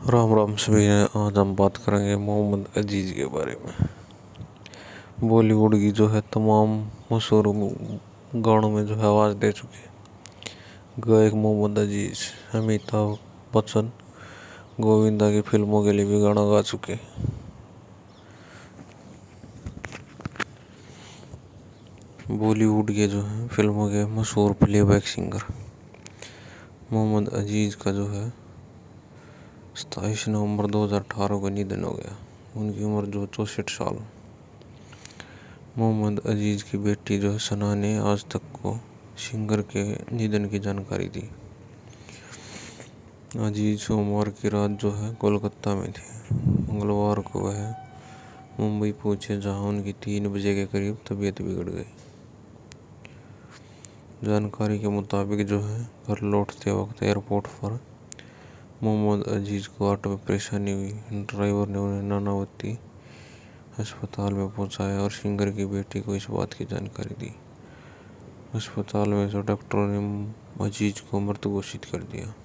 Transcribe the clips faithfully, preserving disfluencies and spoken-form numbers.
राम राम सभी ने। आज हम बात करेंगे मोहम्मद अजीज के बारे में। बॉलीवुड की जो है तमाम मशहूर गानों में जो है आवाज़ दे चुके गायक मोहम्मद अजीज। अमिताभ बच्चन गोविंदा की फिल्मों के लिए भी गाना गा चुके। बॉलीवुड के जो है फिल्मों के मशहूर प्लेबैक सिंगर मोहम्मद अजीज का जो है सताईस नवंबर दो हज़ार अठारह को निधन हो गया। उनकी उम्र जो चौंसठ साल। मोहम्मद अजीज की बेटी जो है सना ने आज तक को सिंगर के निधन की जानकारी दी। अजीज सोमवार की रात जो है कोलकाता में थे। मंगलवार को वह मुंबई पहुंचे, जहां उनकी तीन बजे के करीब तबीयत बिगड़ गई। जानकारी के मुताबिक जो है घर लौटते वक्त एयरपोर्ट पर मोहम्मद अजीज को ऑटो में परेशानी हुई। ड्राइवर ने उन्हें नानावती अस्पताल में पहुंचाया और सिंगर की बेटी को इस बात की जानकारी दी। अस्पताल में से डॉक्टरों ने अजीज को मृत घोषित कर दिया।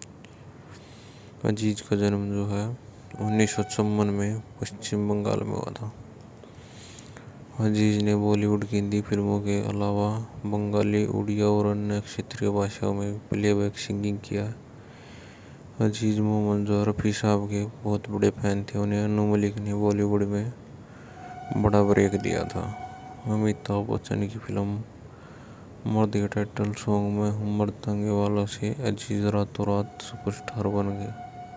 अजीज का जन्म जो है उन्नीस सौ चौवन में पश्चिम बंगाल में हुआ था। अजीज ने बॉलीवुड की हिंदी फिल्मों के अलावा बंगाली, उड़िया और अन्य क्षेत्रीय भाषाओं में प्लेबैक सिंगिंग किया है। अजीज मोहम्मद जो रफ़ी साहब के बहुत बड़े फैन थे। उन्हें अनु मलिक ने बॉलीवुड में बड़ा ब्रेक दिया था। अमिताभ बच्चन की फिल्म मर्द के टाइटल सॉन्ग में हम मर्दांगे वालों से अजीज रातों रात सुपरस्टार बन गए।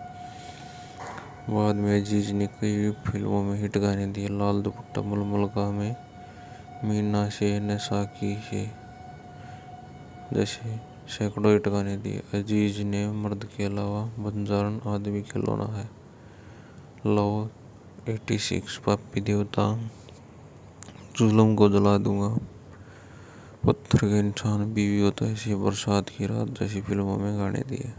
बाद में अजीज ने कई फिल्मों में हिट गाने दिए। लाल दुपट्टा मलमल का में, मीना से, नशा की से जैसे सैकड़ों हिट गाने दिए। अजीज ने मर्द के अलावा बंजारन, आदमी खिलौना है, लव छियासी, पापी देवता, जुल्म को जला दूंगा, पत्थर के इंसान, बीवी होता ऐसी, बरसात की रात जैसी फिल्मों में गाने दिए।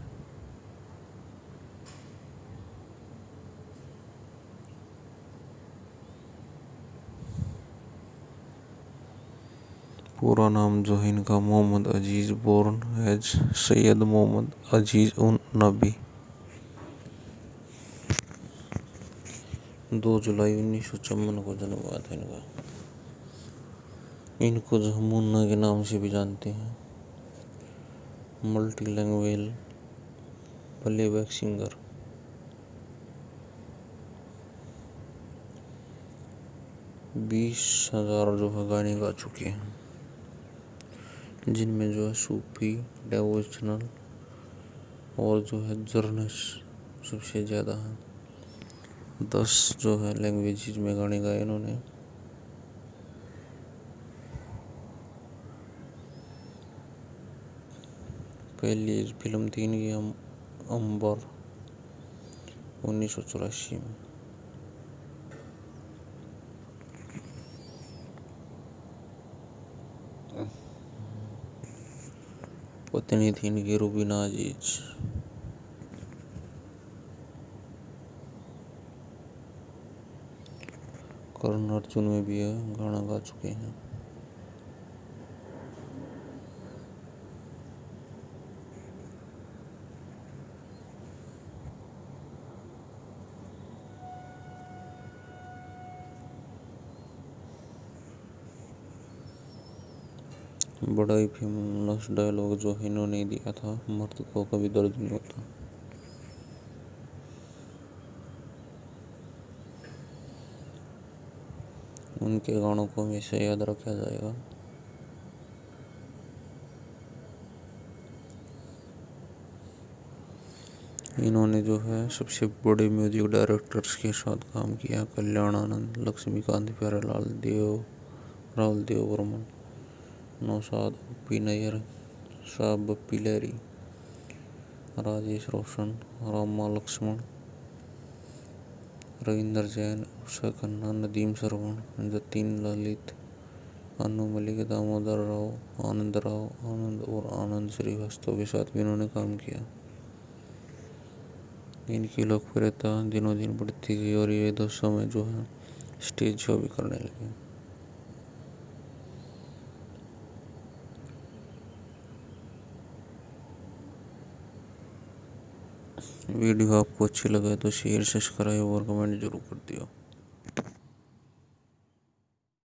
पूरा नाम जो है इनका मोहम्मद अजीज, बोर्न एज सैयद मोहम्मद अजीज उन नबी। दो जुलाई उन्नीस सौ चौवन को जन्म हुआ था इनका। इनको जो मुन्ना के नाम से भी जानते हैं। Multi language playback singer. बीस हजार जो है गाने गा चुके हैं, जिनमें जो है सूफी, डेवोशनल और जो है जर्नस सबसे ज़्यादा है। दस जो है लैंग्वेजेस में गाने गाए इन्होंने। पहली फिल्म थी इनकी अम, अंबर उन्नीस सौ चौरासी में। पत्नी थी इनकी रूबीना अजीज। करण अर्जुन में भी गाना गा चुके हैं। बड़ा ही फेमस डायलॉग जो है इन्होंने दिया था, मर्द को कभी दर्द नहीं होता। उनके गानों को हमेशा याद रखा जाएगा। इन्होंने जो है सबसे बड़े म्यूजिक डायरेक्टर्स के साथ काम किया। कल्याण आनंद, लक्ष्मीकांत, प्यारेलाल देव, राहुल देव बर्मन, नौशाद, ओपी नैयर, साहब बप्पी लहरी, राजेश रोशन, रामा लक्ष्मण, रविंदर जैन, उषा खन्ना, नदीम सरवण, जतीन ललित, अनु मलिक, दामोदर राव, आनंद राव आनंद और आनंद श्रीवास्तव के साथ भी इन्होंने काम किया। इनकी लोकप्रियता दिनों दिन बढ़ती गई और ये दसों में जो है स्टेज शो भी करने लगे। वीडियो आपको अच्छी लगे तो शेयर सब्सक्राइब और कमेंट जरूर कर दियो।